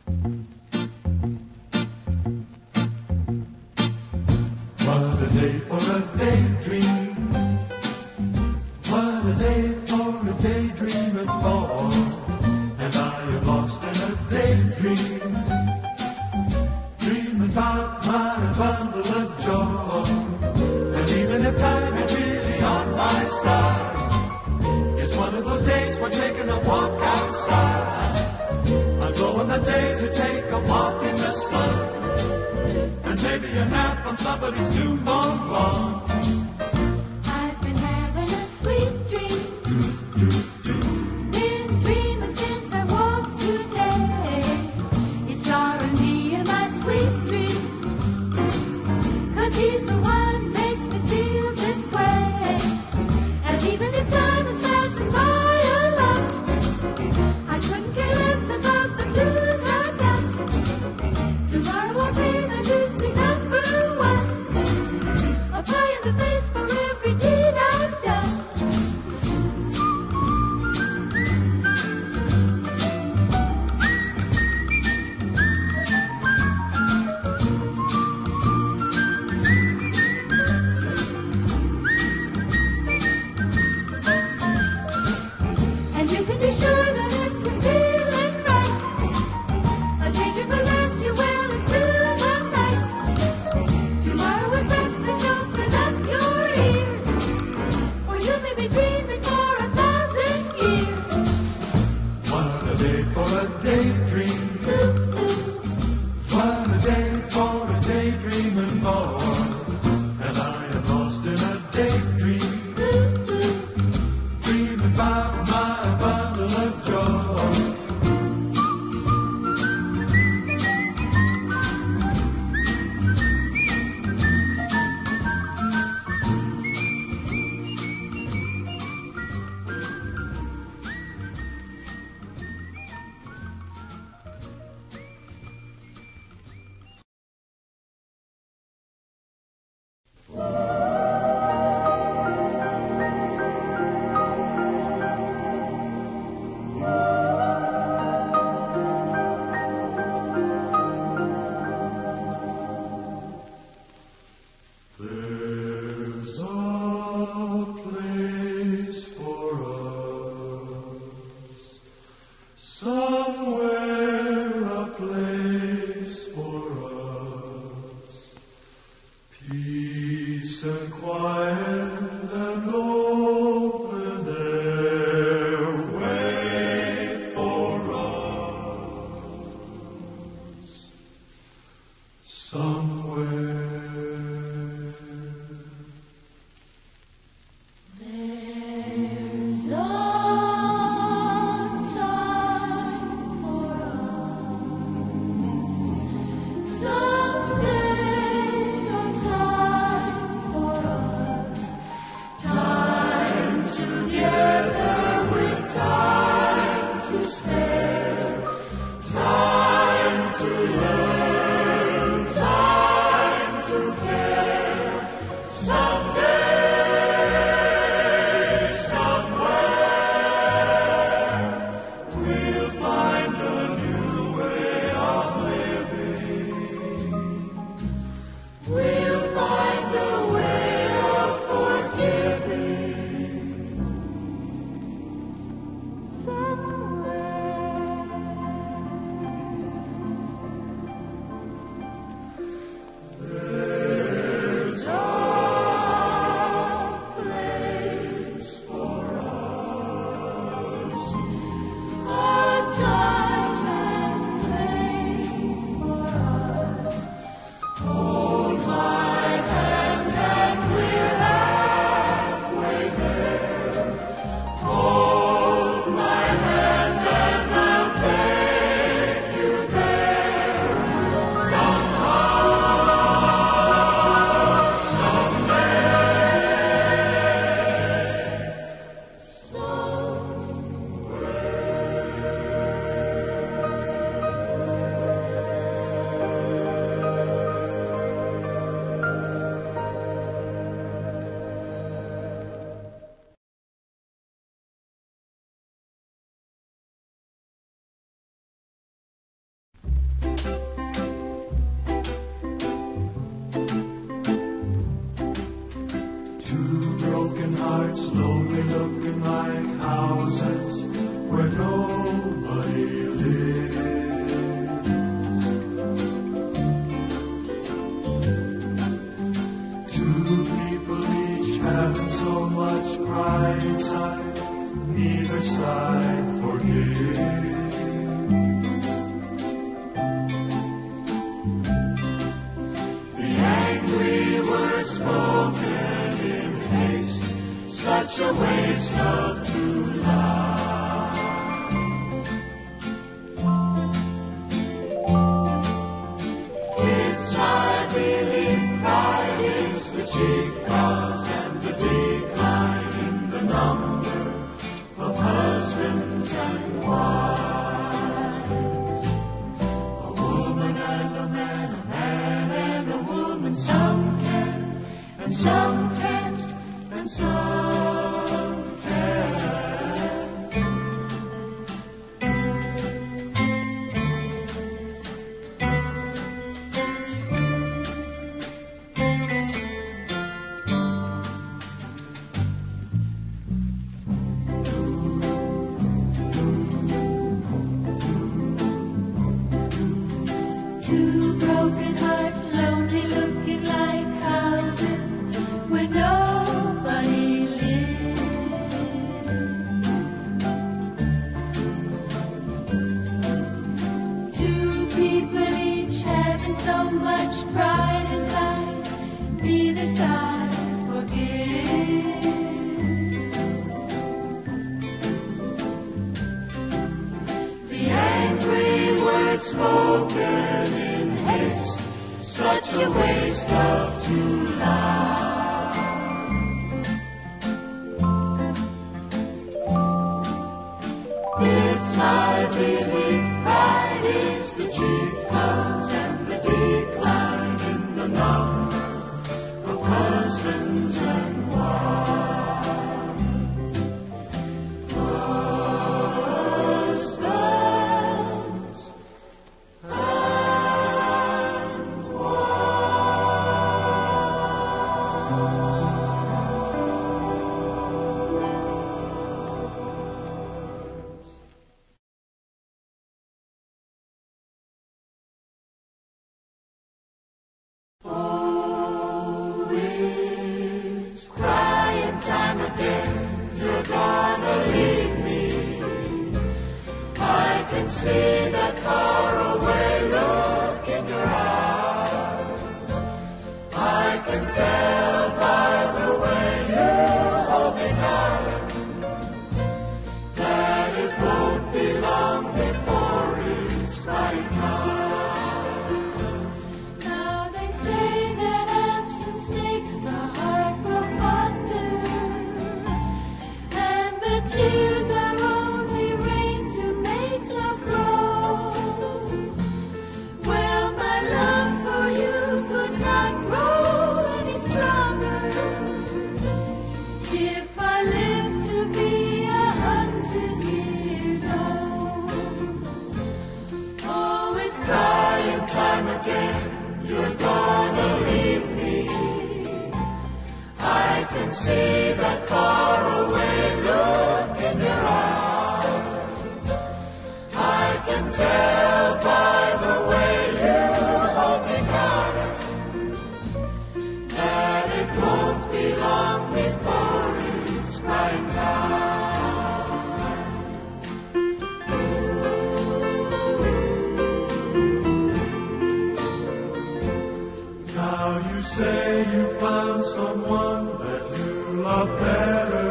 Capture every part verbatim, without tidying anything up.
What a day for a daydream. What a day for a daydreaming boy. And I am lost in a daydream, dreaming about my bundle of joy. And even if time ain't really on my side, it's one of those days when taking a walk outside, I'm going the day to take a walk in the sun, and maybe a nap on somebody's new mown lawn. I've been having a sweet dream. Been dreaming since I woke today. It's starring me in my sweet dream, 'cause he's the one makes me feel this way. And even if time is passing by a lot, I couldn't care less about the blues I got. Tomorrow will be my Tuesday number one, a pie in the face for every deed I've done. And you can be sure that if you're feeling right, a daydream will last you well into the night. Tomorrow with breakfast, open up your ears, or you may be dreaming for a thousand years. What a day for a daydream. Ooh, ooh. What a day for a daydreaming boy. And I am lost in a daydream, dreaming about my bundle of joy. There's a place for us, somewhere a place for us, peace and quiet and open air wait for us, somewhere. There's a time hearts lonely looking like houses where nobody lives. Two people each having so much pride inside, neither side forgives. Spoken in haste, such a waste of two lives. It's my belief pride is the chief cause and the decline in the number of husbands and wives. A woman and a man, a man and a woman, some can and some can't, and some can. Two broken hearts, lonely looking like houses where nobody lives. Two people each having so much pride inside, neither side forgives. The angry words spoken in haste, such a waste of two lives. It's my belief pride is the chief cause and the decline in the number of husbands and wives. Husbands and see that faraway look in your eyes. I can tell by the way you hold me, darling, that it won't be long before it's right time. Now they say that absence makes the heart grow fonder, and the tears are only rain to make love grow. Well, my love for you could not grow any stronger if I lived to be a hundred years old. Oh, it's Crying time again, you're gonna leave me. I can see that faraway look in your eyes. I can tell by the way you hold me, darling, that it won't be long before it's right time. Now you say you found someone that you love better.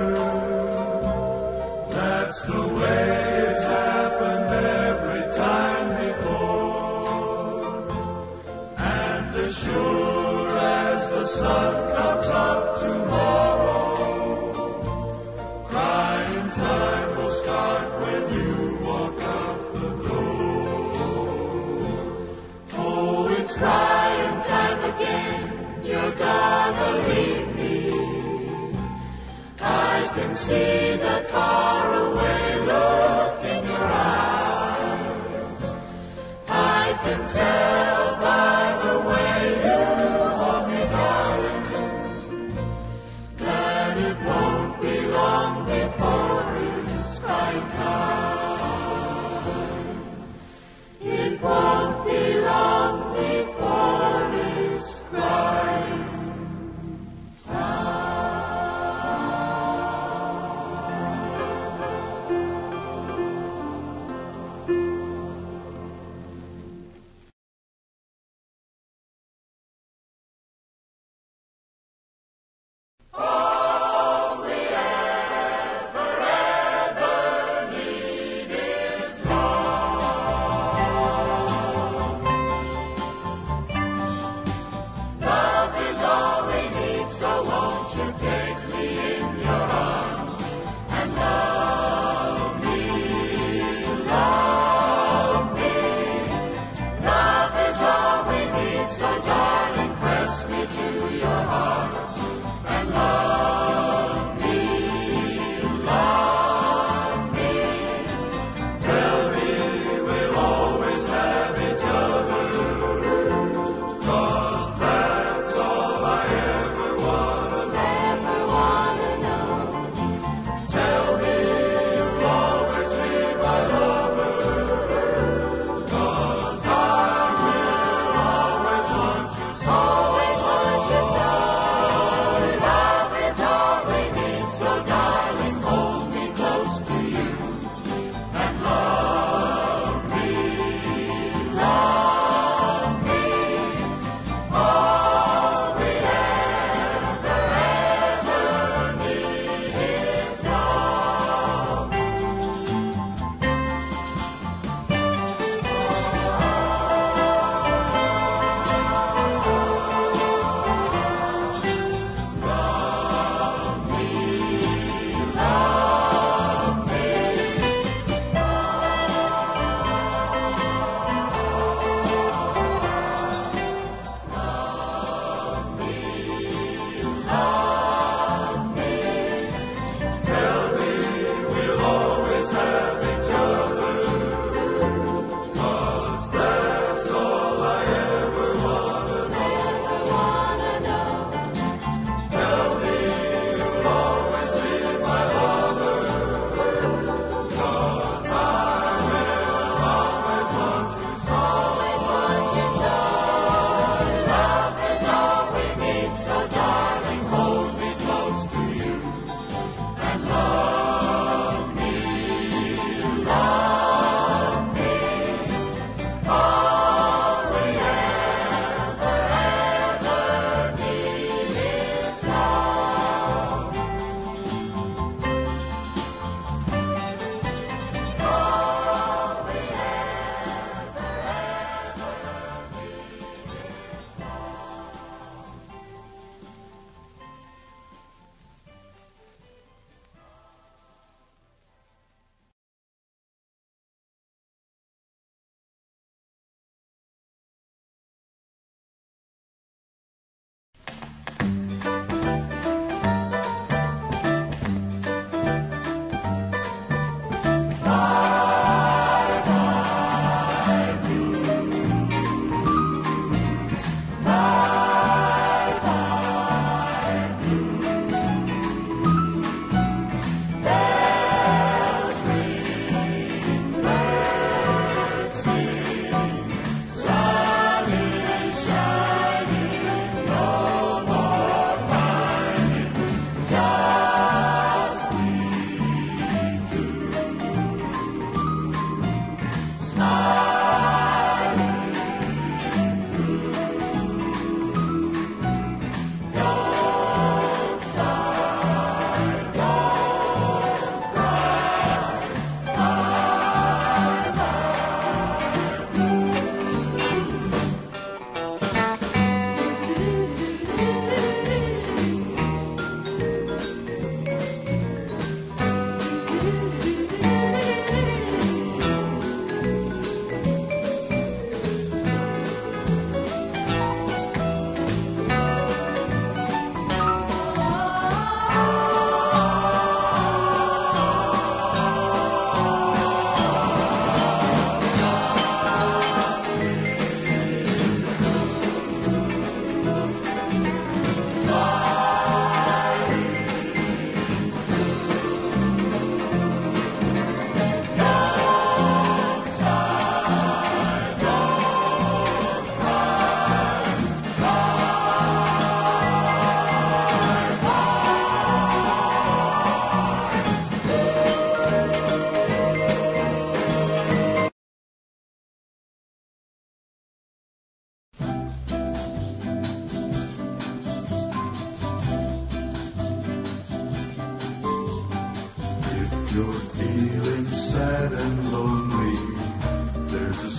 That's the way it's happened every time before. And as sure as the sun comes up tomorrow, crying time will start when you walk out the door. Oh, it's crying time again, you're gonna leave me. I can see that faraway look in your eyes. I can tell by the way you hold me, darling, that it won't be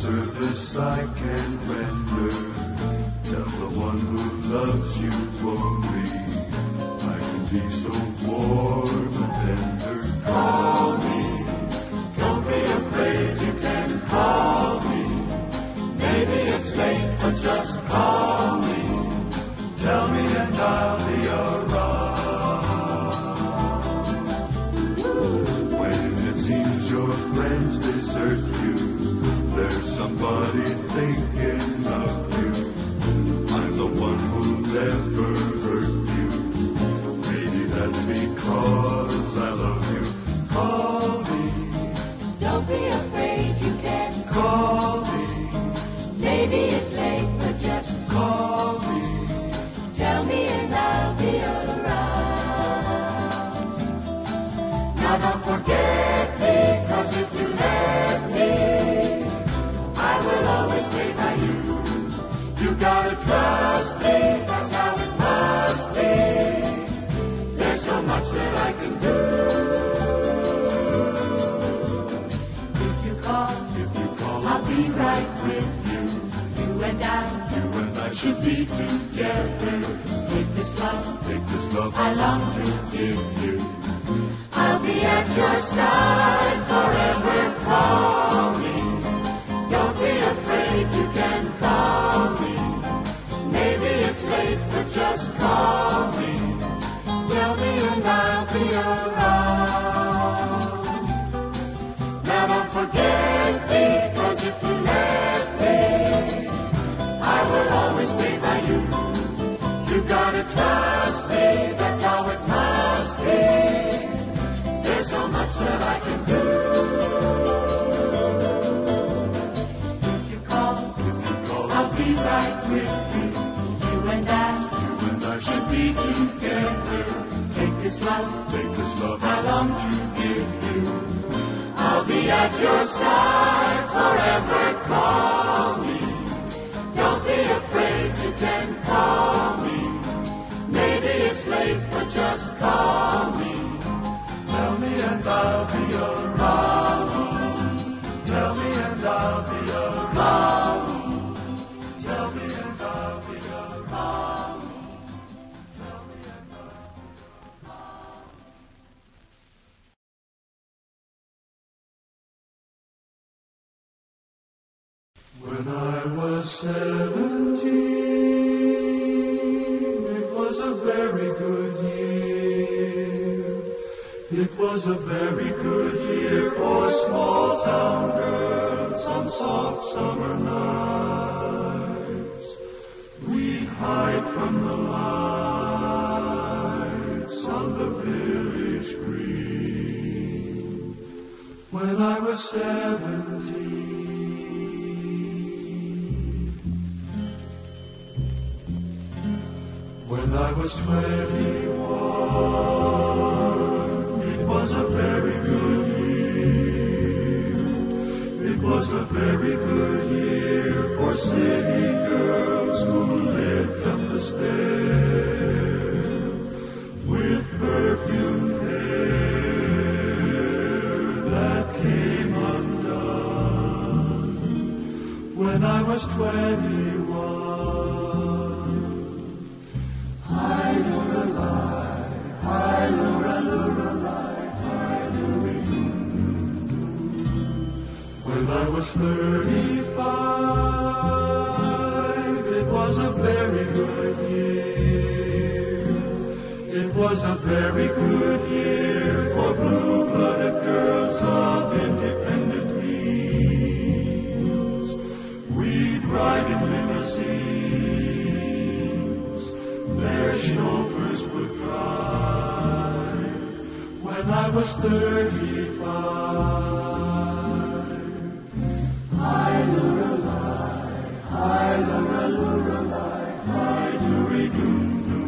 service I can render. Tell the one who loves you only, I can be so warm and tender. Call me, don't be afraid, you can call me. Maybe it's late, but just call me. Tell me and I'll be around. When it seems your friends desert you, there's somebody thinking of you. I'm the one who'll never hurt you. Maybe that's because I love you. Call me. Don't be afraid, you can Call me. Maybe it's late, but just Call me. tell me and I'll be around. Now don't forget me, 'cause if you let me, I will always stay by you. You gotta trust me, that's how it must be. There's so much that I can do. If you call, If you call, I'll be right with you. You and I you and I should should be together. Take this love take this love. I long to give you. I'll be at your side forever. Call me. Don't be afraid, you can call me. Maybe it's late, but just call me. Tell me and I'll be around. Now don't forget me, 'cause if you let me, I will always stay by you. You gotta trust me, that's how it must be. There's so much that I can do. If you call, If you call, I'll be right with you. You and I you and I should should be together. Take this love take this love. I long to give you. I'll be at your side forever. Call me. Don't be afraid, you can call me. Maybe it's late, but just call me. Tell me and I'll be around. Tell me and I'll be around. Tell me and I'll be around. Tell me and I'll be around. When I was seventeen, it was a very good year. It was a very good year for small town girls on soft summer nights. We'd hide from the lights on the village green. When I was seventeen, when I was twenty-one, it was a very good year. It was a very good year for city girls who lived up the stair with perfumed hair that came undone. When I was twenty-one, hi Lorelei, hi Lorelei, hi Lorelei. When I was thirty-five, it was a very good year. It was a very good year for blue-blooded girls of independent means. We'd ride in limousines, their chauffeurs would drive. When I was thirty-five, hi Lorelei, hi Lorelei, hi Lorelei.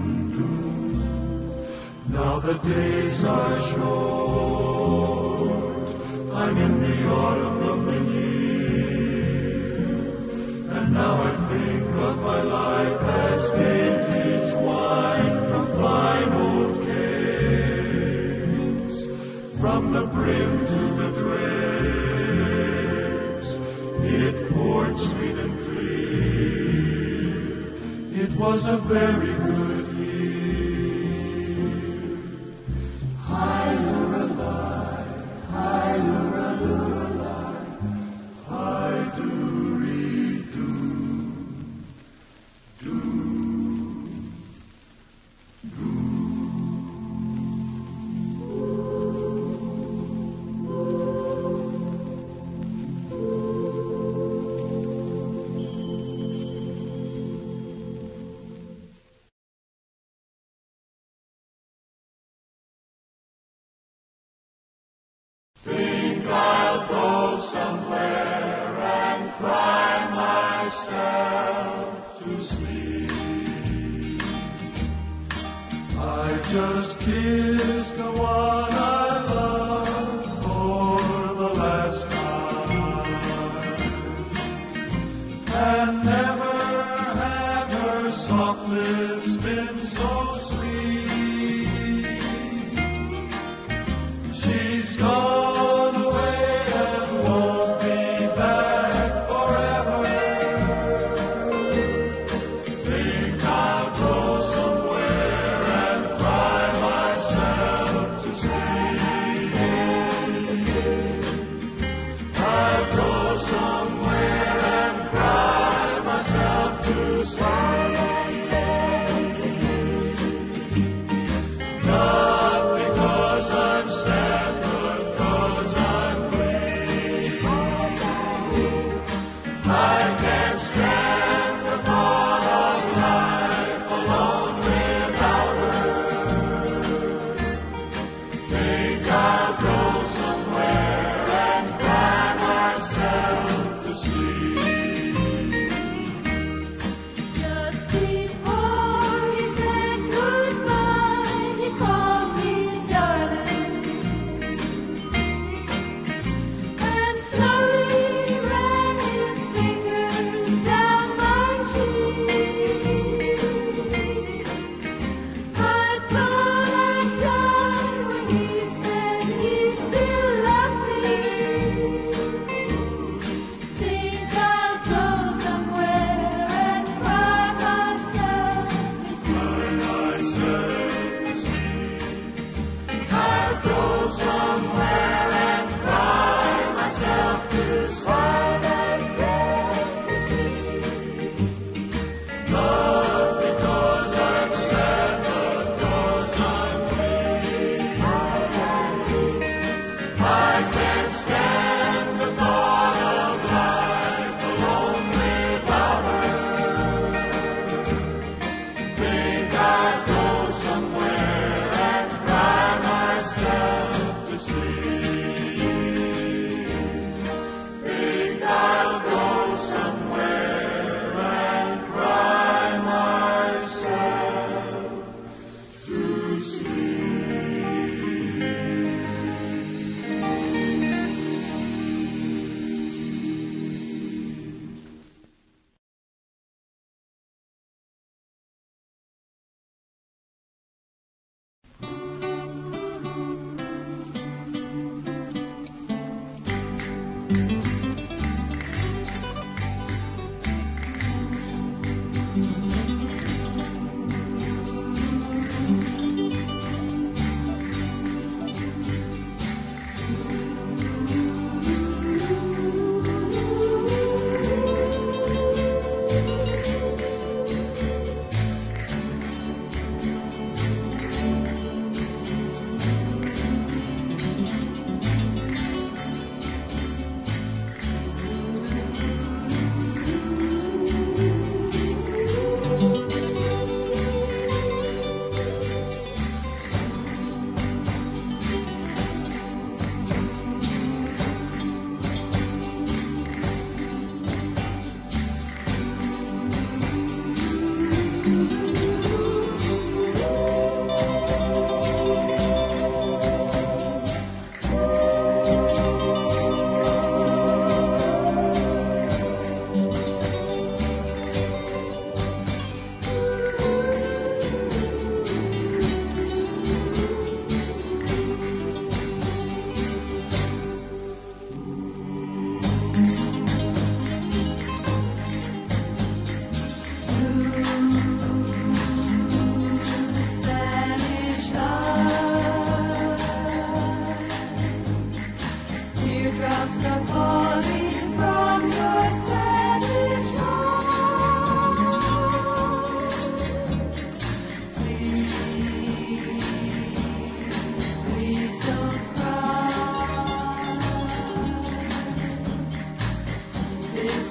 Now the days are short, I'm in the autumn of the year, and now I think of my life as vintage wine from fine old caves, from the brim to the dregs, it pours. was a very good year. Hi, Lorelei, hi, Lorelei, hi, do-re-do, do, do. Think I'll go somewhere and cry myself to sleep. I just kissed the one I love for the last time, and never have her soft lips been so sweet. She's gone think I'll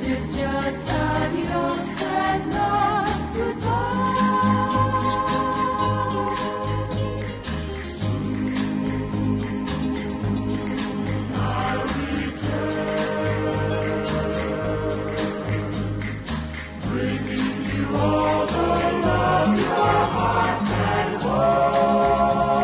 is just adios and not goodbye. Soon I'll return, bringing you all the love your heart can hold.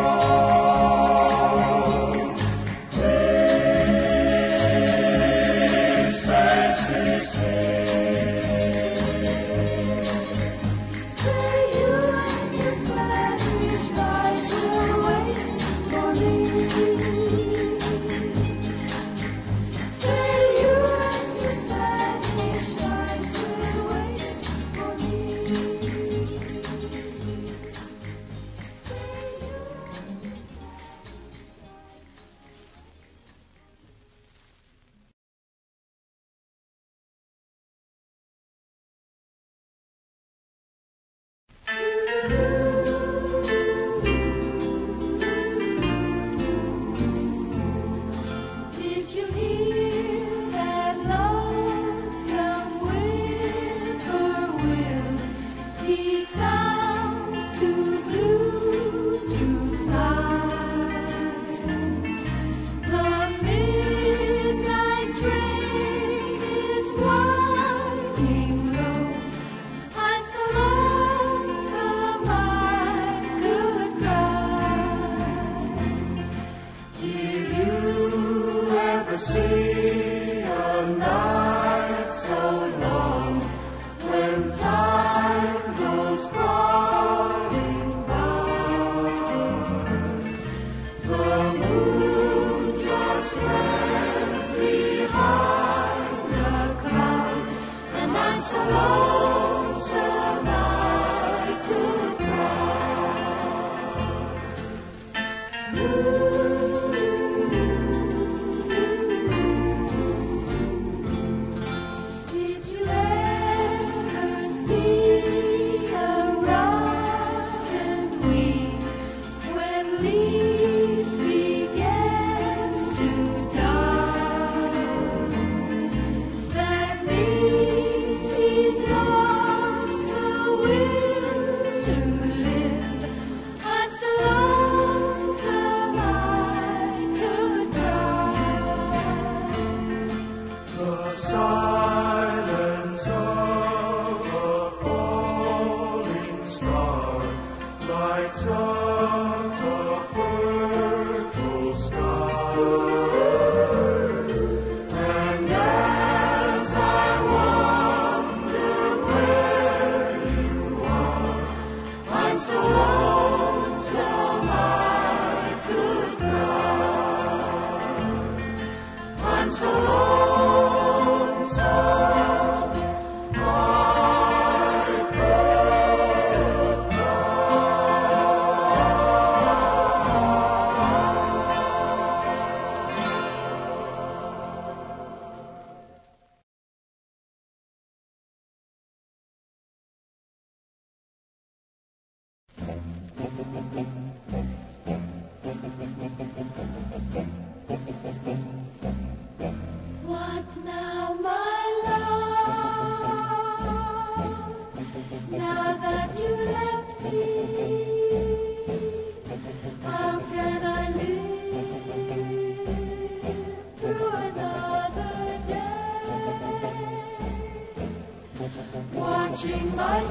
Watching my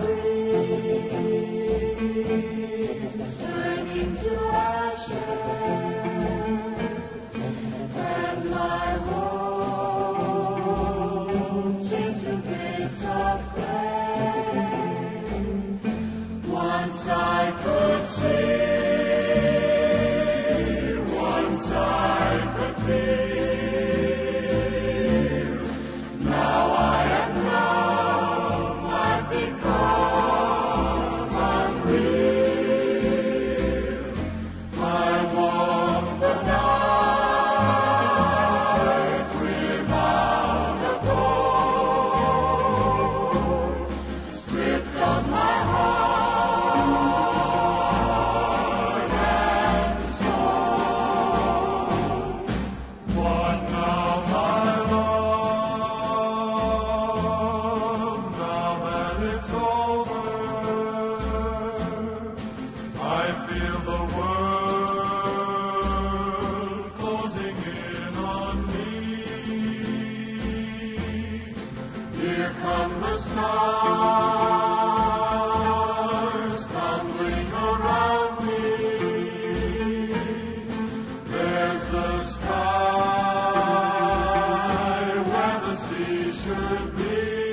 dreams turning to ashes, and my hopes into bits of clay. Once I could see, once I could feel. Now I am numb, I've become unreal. Here come the stars tumbling around me. There's the sky where the sea should be.